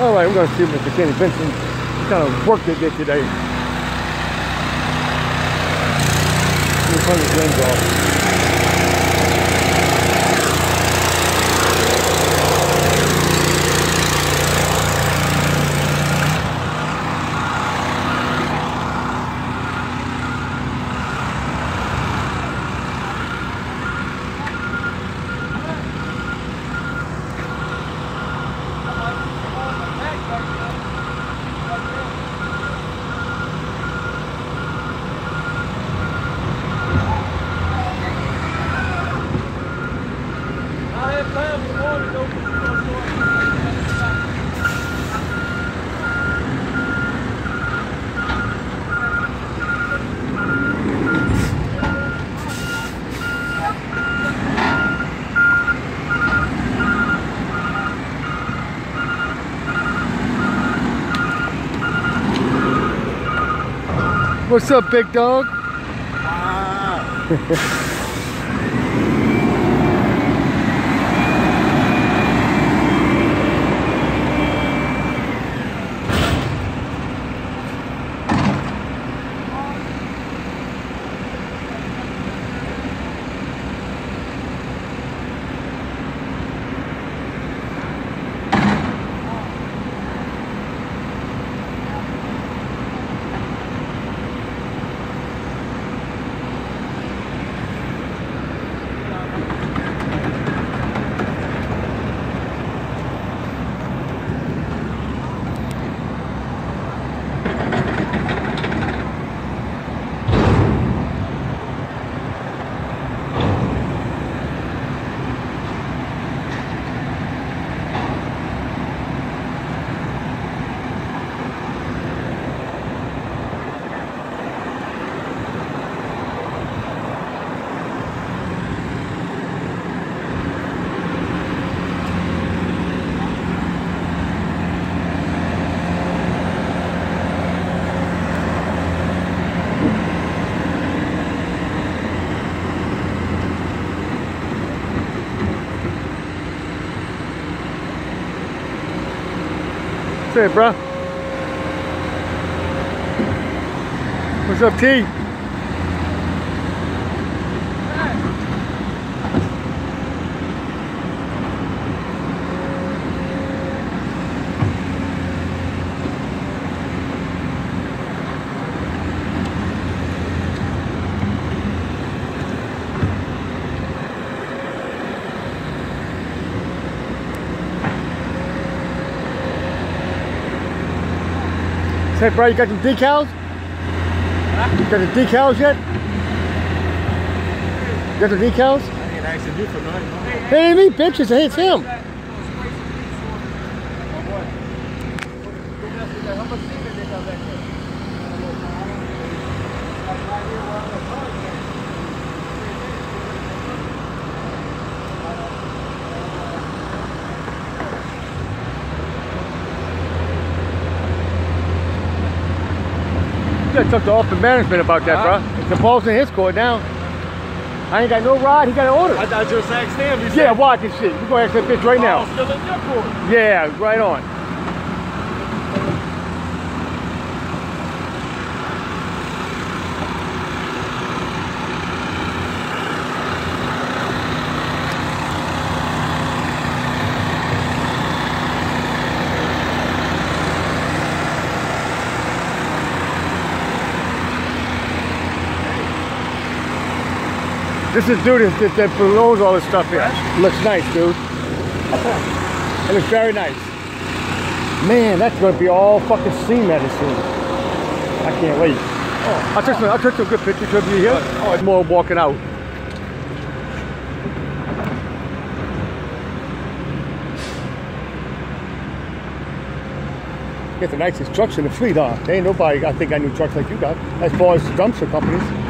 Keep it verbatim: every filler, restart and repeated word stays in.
All right, we're going to see Mister Kenny Vincent. He kind of worked it there today. Let me turn this lens off. What's up, big dog? Ah. What's up, bro? What's up, T? Say, bro, you got some decals? Huh? You got the decals yet? You got the decals? I ain't asking you for nothing. Hey, me, bitches. Hey, it's him. You gotta talk to office management about that, huh? Bro. It's the ball's in his court now. I ain't got no ride, he got an order. I, I just asked him. He yeah, said, watch this shit. You go ask that bitch right now. Oh, still in your court. Yeah, right on. This is dude that, that blows all this stuff here. Looks nice, dude. It looks very nice. Man, that's gonna be all fucking cement soon. I can't wait. Oh, I took some. I took some good pictures of you here. Oh, it's more walking out. Get the nicest trucks in the fleet, huh? There ain't nobody I think got new trucks like you got, as far as dumpster companies.